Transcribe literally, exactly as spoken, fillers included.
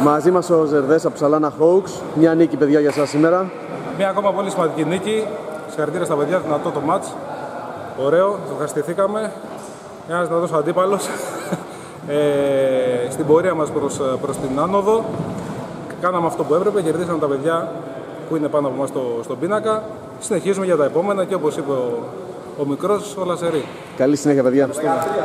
Μαζί μας ο Ζερδές από Σαλάνα Hawks. Μια νίκη, παιδιά, για σας σήμερα. Μια ακόμα πολύ σημαντική νίκη. Συγχαρητήρια στα παιδιά, δυνατό το μάτς. Ωραίο, ευχαριστηθήκαμε. Ένας δυνατός αντίπαλος. ε, στην πορεία μας προς, προς την άνοδο. Κάναμε αυτό που έπρεπε, κερδίσαμε τα παιδιά που είναι πάνω από εμάς στο, στον πίνακα. Συνεχίζουμε για τα επόμενα και όπως είπε ο, ο μικρός, όλα σερί. Καλή συνέχεια, παιδιά.